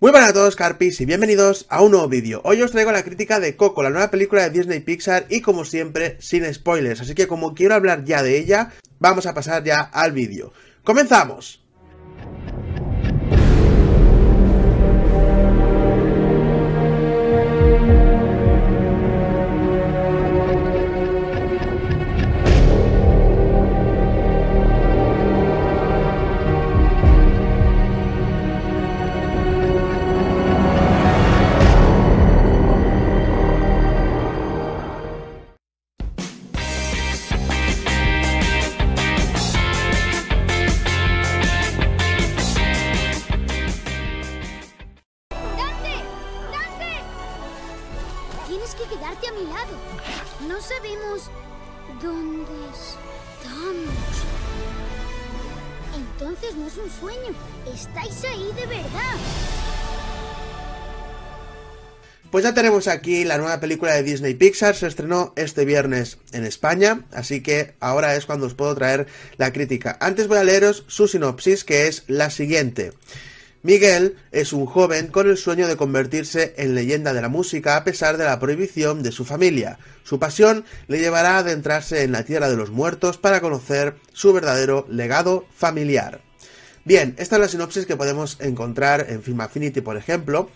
Muy buenas a todos, Carpis, y bienvenidos a un nuevo vídeo. Hoy os traigo la crítica de Coco, la nueva película de Disney Pixar, y como siempre, sin spoilers. Así que como quiero hablar ya de ella, vamos a pasar ya al vídeo. ¡Comenzamos! Tienes que quedarte a mi lado. No sabemos dónde estamos. Entonces no es un sueño. Estáis ahí de verdad. Pues ya tenemos aquí la nueva película de Disney Pixar. Se estrenó este viernes en España, así que ahora es cuando os puedo traer la crítica. Antes voy a leeros su sinopsis, que es la siguiente. Miguel es un joven con el sueño de convertirse en leyenda de la música a pesar de la prohibición de su familia. Su pasión le llevará a adentrarse en la tierra de los muertos para conocer su verdadero legado familiar. Bien, esta es la sinopsis que podemos encontrar en Film Affinity, por ejemplo,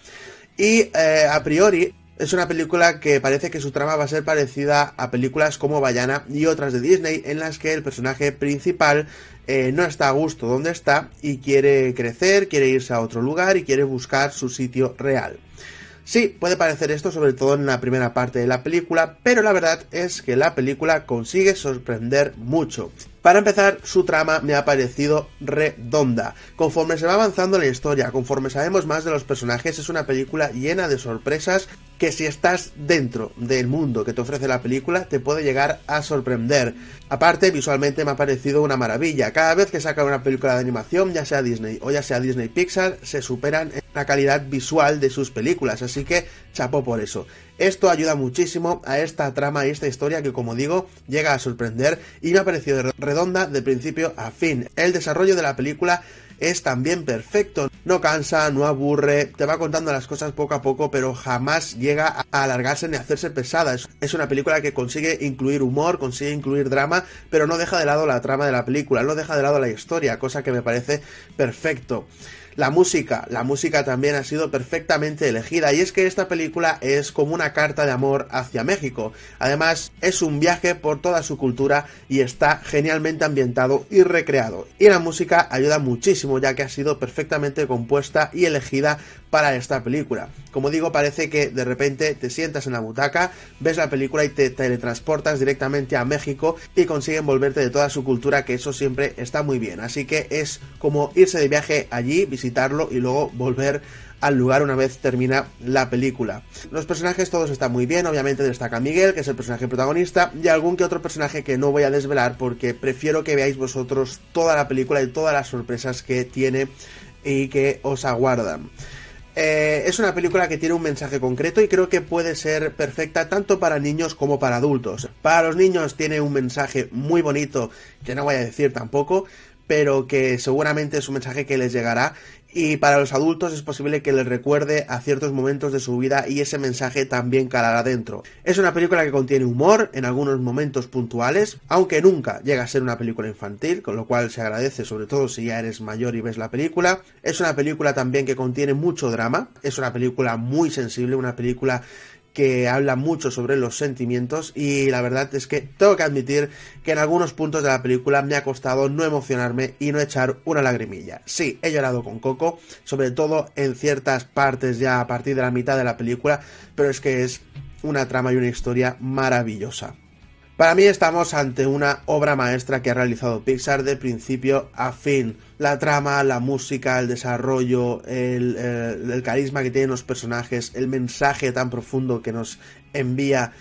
y a priori es una película que parece que su trama va a ser parecida a películas como Vaiana y otras de Disney, en las que el personaje principal no está a gusto donde está y quiere crecer, quiere irse a otro lugar y quiere buscar su sitio real. Sí, puede parecer esto, sobre todo en la primera parte de la película, pero la verdad es que la película consigue sorprender mucho. Para empezar, su trama me ha parecido redonda. Conforme se va avanzando la historia, conforme sabemos más de los personajes, es una película llena de sorpresas que si estás dentro del mundo que te ofrece la película, te puede llegar a sorprender. Aparte, visualmente me ha parecido una maravilla. Cada vez que sacan una película de animación, ya sea Disney o ya sea Disney Pixar, se superan en la calidad visual de sus películas, así que chapó por eso. Esto ayuda muchísimo a esta trama y esta historia que, como digo, llega a sorprender y me ha parecido redonda de principio a fin. El desarrollo de la película es también perfecto, no cansa, no aburre, te va contando las cosas poco a poco, pero jamás llega a alargarse ni a hacerse pesada. Es una película que consigue incluir humor, consigue incluir drama, pero no deja de lado la trama de la película, no deja de lado la historia, cosa que me parece perfecto. La música también ha sido perfectamente elegida, y es que esta película es como una carta de amor hacia México. Además, es un viaje por toda su cultura y está genialmente ambientado y recreado. Y la música ayuda muchísimo, ya que ha sido perfectamente compuesta y elegida para esta película. Como digo, parece que de repente te sientas en la butaca, ves la película y te teletransportas directamente a México y consiguen envolverte de toda su cultura, que eso siempre está muy bien. Así que es como irse de viaje allí, visitarlo y luego volver al lugar una vez termina la película. Los personajes todos están muy bien, obviamente destaca Miguel, que es el personaje protagonista, y algún que otro personaje que no voy a desvelar porque prefiero que veáis vosotros toda la película y todas las sorpresas que tiene y que os aguardan. Es una película que tiene un mensaje concreto y creo que puede ser perfecta tanto para niños como para adultos. Para los niños tiene un mensaje muy bonito, que no voy a decir tampoco, pero que seguramente es un mensaje que les llegará, y para los adultos es posible que les recuerde a ciertos momentos de su vida y ese mensaje también calará dentro. Es una película que contiene humor en algunos momentos puntuales, aunque nunca llega a ser una película infantil, con lo cual se agradece, sobre todo si ya eres mayor y ves la película. Es una película también que contiene mucho drama, es una película muy sensible, una película que habla mucho sobre los sentimientos, y la verdad es que tengo que admitir que en algunos puntos de la película me ha costado no emocionarme y no echar una lagrimilla. Sí, he llorado con Coco, sobre todo en ciertas partes ya a partir de la mitad de la película, pero es que es una trama y una historia maravillosa. Para mí estamos ante una obra maestra que ha realizado Pixar de principio a fin. La trama, la música, el desarrollo, el carisma que tienen los personajes, el mensaje tan profundo que nos envía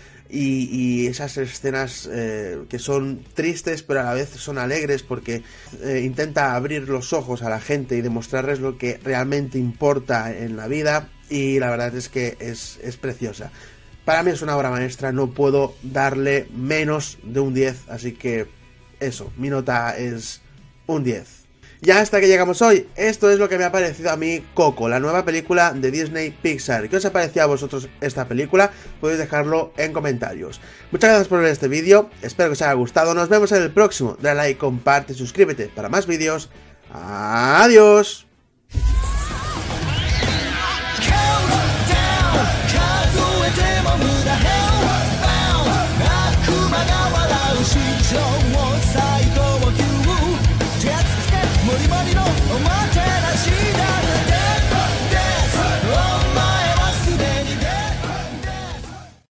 y esas escenas que son tristes pero a la vez son alegres porque intenta abrir los ojos a la gente y demostrarles lo que realmente importa en la vida, y la verdad es que es preciosa. Para mí es una obra maestra, no puedo darle menos de un 10, así que eso, mi nota es un 10. Y hasta que llegamos hoy, esto es lo que me ha parecido a mí Coco, la nueva película de Disney Pixar. ¿Qué os ha parecido a vosotros esta película? Podéis dejarlo en comentarios. Muchas gracias por ver este vídeo, espero que os haya gustado, nos vemos en el próximo. Dale like, comparte, suscríbete para más vídeos. ¡Adiós!